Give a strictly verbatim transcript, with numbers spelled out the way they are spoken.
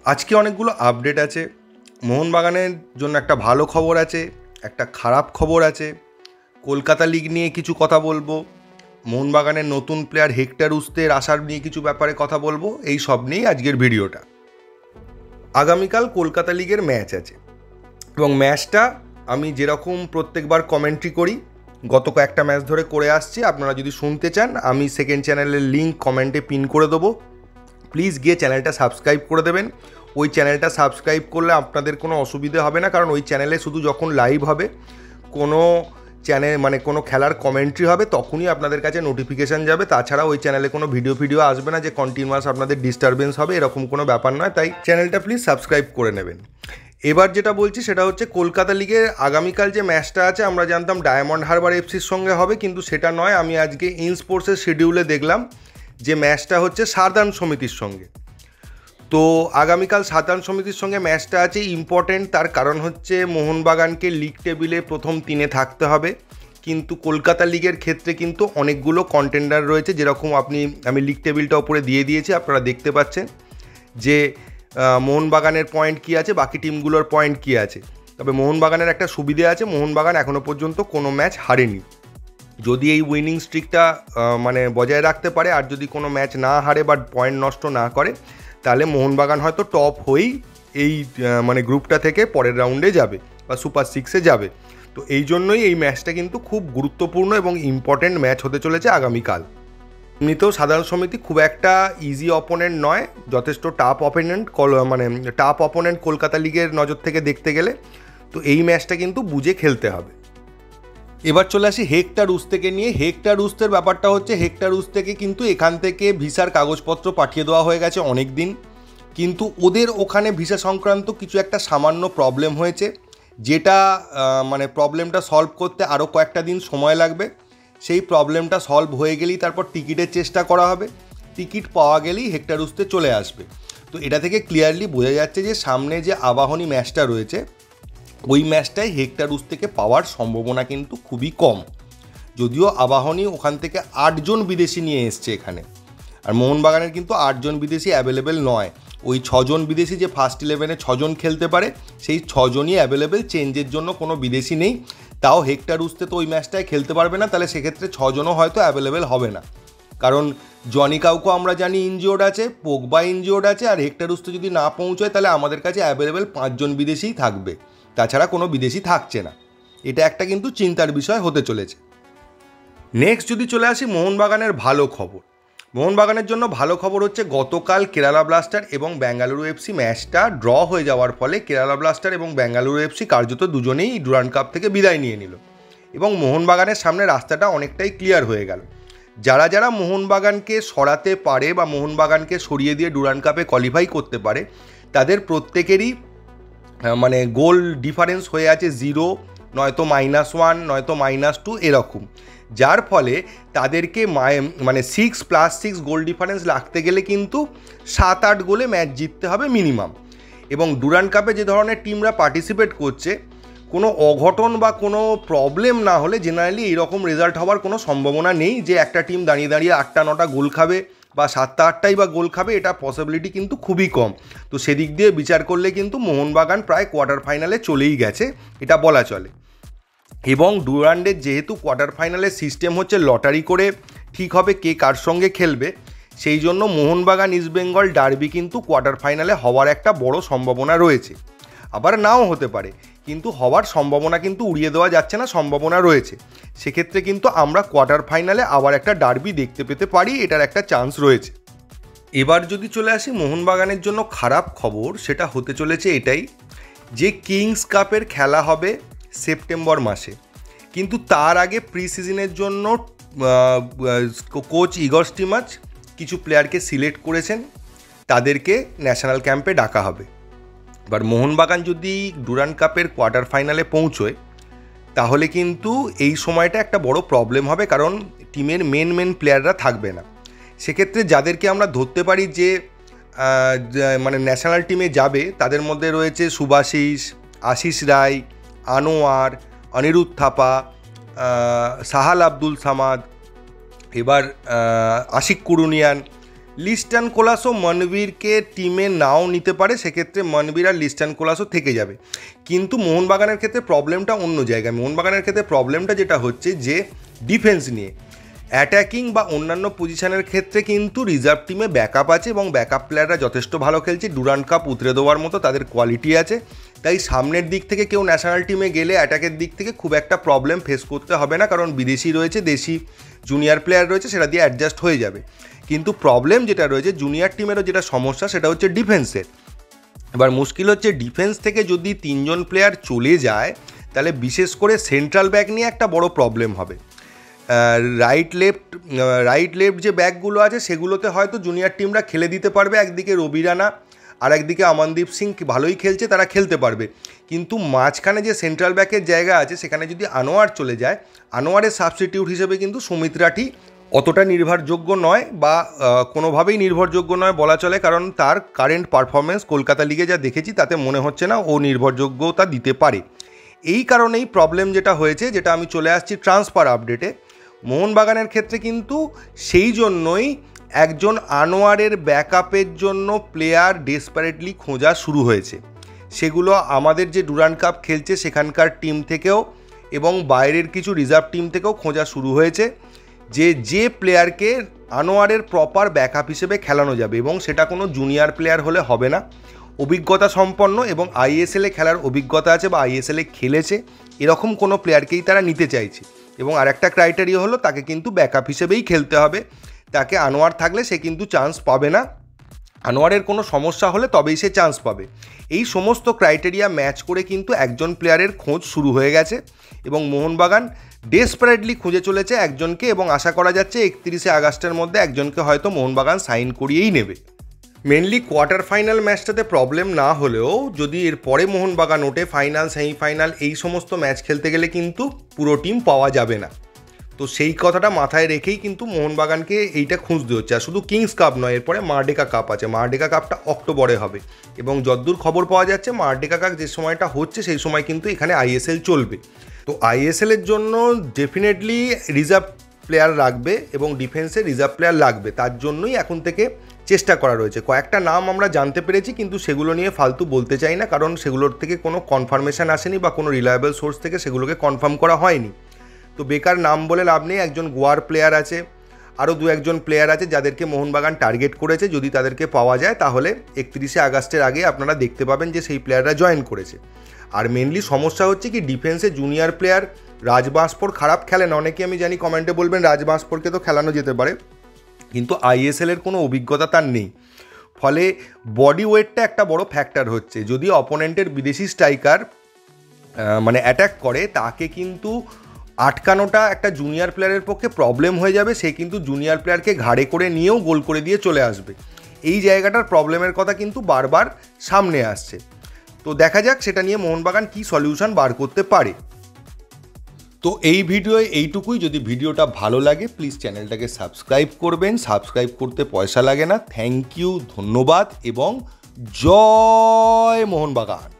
আজকে অনেকগুলো আপডেট আছে। মোহনবাগানের জন্য একটা ভালো খবর আছে, একটা খারাপ খবর আছে। কলকাতা লিগ নিয়ে কিছু কথা বলবো, মোহনবাগানের নতুন প্লেয়ার হেক্টর উস্তের আসার নিয়ে কিছু ব্যাপারে কথা বলবো। এই সব নিয়েই আজকের ভিডিওটা। আগামীকাল কলকাতা লিগের ম্যাচ আছে এবং ম্যাচটা আমি যেরকম প্রত্যেকবার কমেন্ট্রি করি গত কয়েকটা ম্যাচ ধরে করে আসছি, আপনারা যদি শুনতে চান আমি সেকেন্ড চ্যানেলের লিঙ্ক কমেন্টে পিন করে দেবো। প্লিজ গিয়ে চ্যানেলটা সাবস্ক্রাইব করে দেবেন। ওই চ্যানেলটা সাবস্ক্রাইব করলে আপনাদের কোনো অসুবিধা হবে না, কারণ ওই চ্যানেলে শুধু যখন লাইভ হবে, কোনো চ্যানেল মানে কোনো খেলার কমেন্ট্রি হবে, তখনই আপনাদের কাছে নোটিফিকেশান যাবে। তাছাড়া ওই চ্যানেলে কোনো ভিডিও ভিডিও আসবে না যে কন্টিনিউয়াস আপনাদের ডিস্টারবেন্স হবে, এরকম কোনো ব্যাপার নয়। তাই চ্যানেলটা প্লিজ সাবস্ক্রাইব করে নেবেন। এবার যেটা বলছি সেটা হচ্ছে কলকাতা লিগের আগামীকাল যে ম্যাচটা আছে, আমরা জানতাম ডায়মন্ড হারবার এফসির সঙ্গে হবে, কিন্তু সেটা নয়। আমি আজকে ইন স্পোর্টসের শিডিউলে দেখলাম যে ম্যাচটা হচ্ছে সাধারণ সমিতির সঙ্গে। তো আগামীকাল সাধারণ সমিতির সঙ্গে ম্যাচটা আছে, ইম্পর্টেন্ট। তার কারণ হচ্ছে মোহনবাগানকে লিগ টেবিলে প্রথম তিনে থাকতে হবে, কিন্তু কলকাতা লিগের ক্ষেত্রে কিন্তু অনেকগুলো কন্টেন্ডার রয়েছে। যেরকম আপনি আমি লিগ টেবিলটা ওপরে দিয়ে দিয়েছি, আপনারা দেখতে পাচ্ছেন যে মোহনবাগানের পয়েন্ট কী আছে, বাকি টিমগুলোর পয়েন্ট কী আছে। তবে মোহনবাগানের একটা সুবিধে আছে, মোহনবাগান এখনও পর্যন্ত কোনো ম্যাচ হারেনি। যদি এই উইনিং স্ট্রিকটা মানে বজায় রাখতে পারে, আর যদি কোনো ম্যাচ না হারে বা পয়েন্ট নষ্ট না করে, তাহলে মোহনবাগান হয়তো টপ হয়েই এই মানে গ্রুপটা থেকে পরের রাউন্ডে যাবে বা সুপার সিক্সে যাবে। তো এই জন্যই এই ম্যাচটা কিন্তু খুব গুরুত্বপূর্ণ এবং ইম্পর্টেন্ট ম্যাচ হতে চলেছে আগামীকাল। এমনিতেও সাধারণ সমিতি খুব একটা ইজি অপোনেন্ট নয়, যথেষ্ট টাফ অপোনেন্ট, মানে টাফ অপোনেন্ট কলকাতা লিগের নজর থেকে দেখতে গেলে। তো এই ম্যাচটা কিন্তু বুঝে খেলতে হবে। এবার চলে আসি হেক্টর উস্তেকে নিয়ে। হেক্টর উস্তের ব্যাপারটা হচ্ছে, হেক্টর উস্তেকে কিন্তু এখান থেকে ভিসার কাগজপত্র পাঠিয়ে দেওয়া হয়ে গেছে অনেক দিন, কিন্তু ওদের ওখানে ভিসা সংক্রান্ত কিছু একটা সামান্য প্রবলেম হয়েছে, যেটা মানে প্রবলেমটা সলভ করতে আরও কয়েকটা দিন সময় লাগবে। সেই প্রবলেমটা সলভ হয়ে গেলেই তারপর টিকিটের চেষ্টা করা হবে। টিকিট পাওয়া গেলেই হেক্টর উস্তে চলে আসবে। তো এটা থেকে ক্লিয়ারলি বোঝা যাচ্ছে যে সামনে যে আবাহনী ম্যাচটা রয়েছে, ওই ম্যাচটায় হেক্টর উস্তেকে পাওয়ার সম্ভাবনা কিন্তু খুবই কম। যদিও আবাহনী ওখান থেকে আটজন বিদেশি নিয়ে এসছে এখানে, আর মোহনবাগানের কিন্তু আটজন বিদেশি অ্যাভেলেবেল নয়। ওই ছজন বিদেশি যে ফার্স্ট ইলেভেনে ছজন খেলতে পারে, সেই ছজনই অ্যাভেলেবেল, চেঞ্জের জন্য কোনো বিদেশি নেই। তাও হেক্টর উস্তে তো ওই ম্যাচটায় খেলতে পারবে না, তাহলে সেক্ষেত্রে ছজনও হয়তো অ্যাভেলেবেল হবে না। কারণ জনি কাউকে আমরা জানি ইনজিওর্ড আছে, পোগবা ইনজিওর্ড আছে, আর হেক্টর উস্তে যদি না পৌঁছয় তাহলে আমাদের কাছে অ্যাভেলেবেল পাঁচজন বিদেশিই থাকবে, তাছাড়া কোনো বিদেশি থাকছে না। এটা একটা কিন্তু চিন্তার বিষয় হতে চলেছে। নেক্সট যদি চলে আসি মোহনবাগানের ভালো খবর। মোহনবাগানের জন্য ভালো খবর হচ্ছে গতকাল কেরালা ব্লাস্টার এবং বেঙ্গালুরু এফসি ম্যাচটা ড্র হয়ে যাওয়ার ফলে কেরালা ব্লাস্টার এবং বেঙ্গালুরু এফসি কার্যত দুজনেই ডুরান্ড কাপ থেকে বিদায় নিয়ে নিল এবং মোহনবাগানের সামনে রাস্তাটা অনেকটাই ক্লিয়ার হয়ে গেল। যারা যারা মোহনবাগানকে সরাতে পারে বা মোহনবাগানকে সরিয়ে দিয়ে ডুরান্ড কাপে কোয়ালিফাই করতে পারে, তাদের প্রত্যেকেরই মানে গোল ডিফারেন্স হয়ে আছে জিরো, নয়তো মাইনাস ওয়ান, নয়তো মাইনাস টু, এরকম। যার ফলে তাদেরকে মানে six plus six goal difference রাখতে গেলে কিন্তু সাত আট গোলে ম্যাচ জিততে হবে মিনিমাম। এবং ডুরান্ড কাপে যে ধরনের টিমরা পার্টিসিপেট করছে, কোনো অঘটন বা কোনো প্রবলেম না হলে জেনারেলি এইরকম রেজাল্ট হওয়ার কোনো সম্ভাবনা নেই যে একটা টিম দাঁড়িয়ে দাঁড়িয়ে আটটা নটা গোল খাবে বা সাতটা আটটাই বা গোল খাবে, এটা পসিবিলিটি কিন্তু খুবই কম। তো সেদিক দিয়ে বিচার করলে কিন্তু মোহনবাগান প্রায় কোয়ার্টার ফাইনালে চলেই গেছে, এটা বলা চলে। এবং ডুরান্ডের যেহেতু কোয়ার্টার ফাইনালের সিস্টেম হচ্ছে লটারি করে ঠিক হবে কে কার সঙ্গে খেলবে, সেই জন্য মোহনবাগান ইস্টবেঙ্গল ডার্বি কিন্তু কোয়ার্টার ফাইনালে হওয়ার একটা বড় সম্ভাবনা রয়েছে। আবার নাও হতে পারে, কিন্তু হওয়ার সম্ভাবনা কিন্তু উড়িয়ে দেওয়া যাচ্ছে না, সম্ভাবনা রয়েছে। সেক্ষেত্রে কিন্তু আমরা কোয়ার্টার ফাইনালে আবার একটা ডার্বি দেখতে পেতে পারি, এটার একটা চান্স রয়েছে। এবার যদি চলে আসি মোহনবাগানের জন্য খারাপ খবর, সেটা হতে চলেছে এটাই যে কিংস কাপের খেলা হবে সেপ্টেম্বর মাসে, কিন্তু তার আগে প্রি সিজনের জন্য কোচ ইগর স্টিমাচ কিছু প্লেয়ারকে সিলেক্ট করেছেন, তাদেরকে ন্যাশনাল ক্যাম্পে ডাকা হবে। এবার মোহনবাগান যদি ডুরান্ড কাপের কোয়ার্টার ফাইনালে পৌঁছয়, তাহলে কিন্তু এই সময়টা একটা বড় প্রবলেম হবে, কারণ টিমের মেন মেন প্লেয়াররা থাকবে না। সেক্ষেত্রে যাদেরকে আমরা ধরতে পারি যে মানে ন্যাশনাল টিমে যাবে, তাদের মধ্যে রয়েছে সুভাশিস, আশিস রায়, আনোয়ার, অনিরুদ্ধ থাপা, সাহাল আব্দুল সামাদ, এবার আশিক কুরুনিয়ান, লিস্টন কোলাসো মনবীরকে টিমে নাও নিতে পারে, সেক্ষেত্রে মনবীর আর লিস্টন কোলাসো থেকে যাবে। কিন্তু মোহনবাগানের ক্ষেত্রে প্রবলেমটা অন্য জায়গায়। মোহনবাগানের ক্ষেত্রে প্রবলেমটা যেটা হচ্ছে যে ডিফেন্স নিয়ে। অ্যাটাকিং বা অন্যান্য পজিশনের ক্ষেত্রে কিন্তু রিজার্ভ টিমে ব্যাকআপ আছে এবং ব্যাকআপ প্লেয়াররা যথেষ্ট ভালো খেলছে, ডুরান্ড কাপ উতরে দেওয়ার মতো তাদের কোয়ালিটি আছে। তাই সামনের দিক থেকে কেউ ন্যাশনাল টিমে গেলে অ্যাটাকের দিক থেকে খুব একটা প্রবলেম ফেস করতে হবে না, কারণ বিদেশি রয়েছে, দেশি জুনিয়র প্লেয়ার রয়েছে, সেটা দিয়ে অ্যাডজাস্ট হয়ে যাবে। কিন্তু প্রবলেম যেটা রয়েছে জুনিয়র টিমেরও যেটা সমস্যা সেটা হচ্ছে ডিফেন্সের। এবার মুশকিল হচ্ছে ডিফেন্স থেকে যদি তিনজন প্লেয়ার চলে যায় তাহলে বিশেষ করে সেন্ট্রাল ব্যাক নিয়ে একটা বড় প্রবলেম হবে। রাইট লেফট রাইট লেফট যে ব্যাকগুলো আছে সেগুলোতে হয়তো জুনিয়র টিমরা খেলে দিতে পারবে, একদিকে রবি রানা আর একদিকে অমনদীপ সিং ভালোই খেলছে, তারা খেলতে পারবে। কিন্তু মাঝখানে যে সেন্ট্রাল ব্যাকের জায়গা আছে সেখানে যদি আনোয়ার চলে যায়, আনোয়ারের সাবস্টিটিউট হিসেবে কিন্তু সুমিত রাঠি অতটা নির্ভরযোগ্য নয় বা কোনোভাবেই নির্ভরযোগ্য নয় বলা চলে, কারণ তার কারেন্ট পারফরমেন্স কলকাতা লিগে যা দেখেছি তাতে মনে হচ্ছে না ও নির্ভরযোগ্যতা দিতে পারে। এই কারণেই প্রবলেম যেটা হয়েছে, যেটা আমি চলে আসছি ট্রান্সফার আপডেটে, মোহনবাগানের ক্ষেত্রে কিন্তু সেই জন্যই একজন আনোয়ারের ব্যাকআপের জন্য প্লেয়ার ডেসপারেটলি খোঁজা শুরু হয়েছে। সেগুলো আমাদের যে ডুরান্ড কাপ খেলছে সেখানকার টিম থেকেও এবং বাইরের কিছু রিজার্ভ টিম থেকেও খোঁজা শুরু হয়েছে, যে যে প্লেয়ারকে আনোয়ারের প্রপার ব্যাকআপ হিসেবে খেলানো যাবে, এবং সেটা কোনো জুনিয়র প্লেয়ার হলে হবে না, অভিজ্ঞতা সম্পন্ন এবং আইএসএলে খেলার অভিজ্ঞতা আছে বা আইএসএলে খেলেছে এরকম কোনো প্লেয়ারকেই তারা নিতে চাইছে। এবং আরেকটা ক্রাইটেরিয়া হলো তাকে কিন্তু ব্যাকআপ হিসেবেই খেলতে হবে, তাকে আনোয়ার থাকলে সে কিন্তু চান্স পাবে না, আনোয়ারের কোনো সমস্যা হলে তবেই সে চান্স পাবে। এই সমস্ত ক্রাইটেরিয়া ম্যাচ করে কিন্তু একজন প্লেয়ারের খোঁজ শুরু হয়ে গেছে এবং মোহনবাগান ডেসপারেটলি খুঁজে চলেছে একজনকে, এবং আশা করা যাচ্ছে একত্রিশে আগস্টের মধ্যে একজনকে হয়তো মোহনবাগান সাইন করিয়েই নেবে। মেনলি কোয়ার্টার ফাইনাল ম্যাচটাতে প্রবলেম না হলেও যদি এর পরে মোহনবাগান ওঠে ফাইনাল সেমিফাইনাল এই সমস্ত ম্যাচ খেলতে গেলে কিন্তু পুরো টিম পাওয়া যাবে না। তো সেই কথাটা মাথায় রেখেই কিন্তু মোহনবাগানকে এইটা খুঁজতে হচ্ছে। আর শুধু কিংস কাপ নয়, এরপরে মারডেকা কাপ আছে, মারডেকা কাপটা অক্টোবরে হবে এবং যতদূর খবর পাওয়া যাচ্ছে মারডেকা কাপ যে সময়টা হচ্ছে সেই সময় কিন্তু এখানে আইএসএল চলবে। তো আইএসএলের জন্য ডেফিনেটলি রিজার্ভ প্লেয়ার রাখবে এবং ডিফেন্সে রিজার্ভ প্লেয়ার লাগবে, তার জন্যই এখন থেকে চেষ্টা করা রয়েছে। কয়েকটা নাম আমরা জানতে পেরেছি কিন্তু সেগুলো নিয়ে ফালতু বলতে চাই না, কারণ সেগুলোর থেকে কোনো কনফার্মেশন আসেনি বা কোনো রিলায়েবল সোর্স থেকে সেগুলোকে কনফার্ম করা হয়নি। তো বেকার নাম বলে লাভ নেই। একজন গোয়ার প্লেয়ার আছে, আরও দু একজন প্লেয়ার আছে যাদেরকে মোহনবাগান টার্গেট করেছে, যদি তাদেরকে পাওয়া যায় তাহলে একত্রিশে আগস্টের আগে আপনারা দেখতে পাবেন যে সেই প্লেয়াররা জয়েন করেছে। আর মেনলি সমস্যা হচ্ছে কি ডিফেন্সে জুনিয়র প্লেয়ার রাজবাঁশপুর খারাপ খেলেন, অনেকে আমি জানি কমেন্টে বলবেন রাজবাঁশপুরকে তো খেলানো যেতে পারে, কিন্তু আইএসএলের কোনো অভিজ্ঞতা তার নেই, ফলে বডি ওয়েটটা একটা বড় ফ্যাক্টর হচ্ছে। যদি অপোনেন্টের বিদেশি স্ট্রাইকার মানে অ্যাটাক করে তাকে কিন্তু আটকানোটা একটা জুনিয়র প্লেয়ারের পক্ষে প্রবলেম হয়ে যাবে, সে কিন্তু জুনিয়র প্লেয়ারকে ঘাড়ে করে নিয়েও গোল করে দিয়ে চলে আসবে। এই জায়গাটার প্রবলেমের কথা কিন্তু বারবার সামনে আসছে। তো দেখা যাক সেটা নিয়ে মোহনবাগান কী সলিউশন বার করতে পারে। তো এই ভিডিওয়ে এইটুকুই। যদি ভিডিওটা ভালো লাগে প্লিজ চ্যানেলটাকে সাবস্ক্রাইব করবেন, সাবস্ক্রাইব করতে পয়সা লাগে না। থ্যাংক ইউ, ধন্যবাদ এবং জয় মোহনবাগান।